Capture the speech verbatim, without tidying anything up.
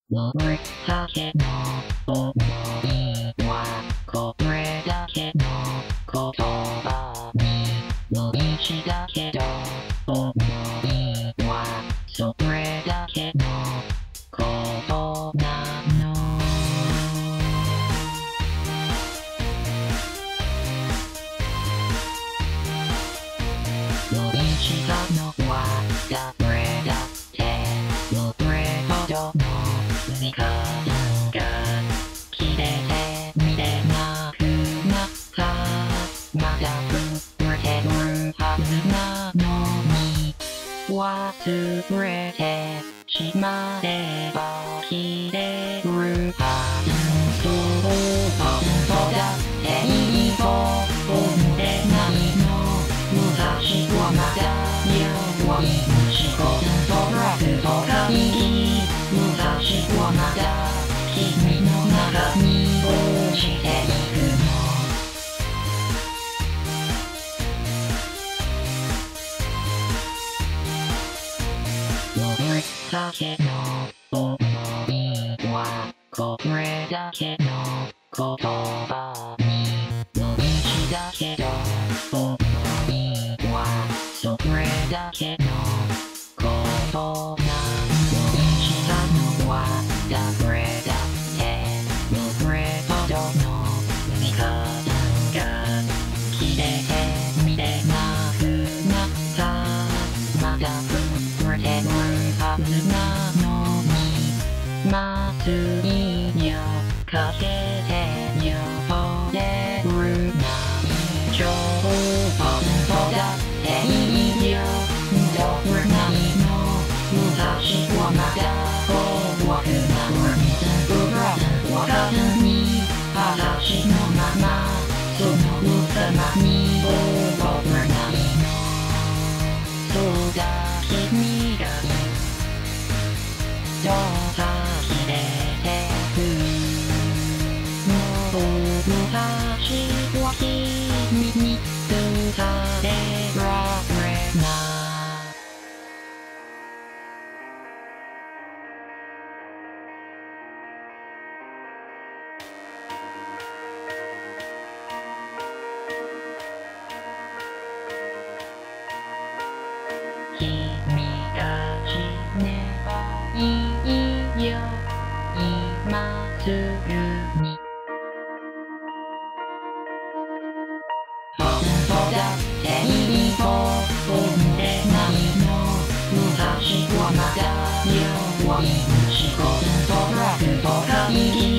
登りだけの想いはこれだけの言葉にの道だけど想いはそれだけのことなのの道がのは誰だってどれほどの時間が切れて見れなくなったまだ触れてるはずなのに忘れてしまえば切れるはずそうそうだっていいと思えないの昔はまだ弱い虫子とラブと会議昔はまだ君の中に落ちていくのどれだけの想いはこれだけの言葉にの道だけど想いはそれだけのことなの道なのは誰だってどれほどの時間が切れて見れなくなったまだ触れてるはずなのにまずいにゃかけてよほれるない情報だっていいよどれないの昔はまだ怖くなる水ぶらわかずに話のままその歌まに覚えないのそうだ君がどうか切れてくもう昔は君に伝えられない君が死ねばいいよ今すぐに本当だっていいと思えないの昔はまだ弱い虫子とラブと会議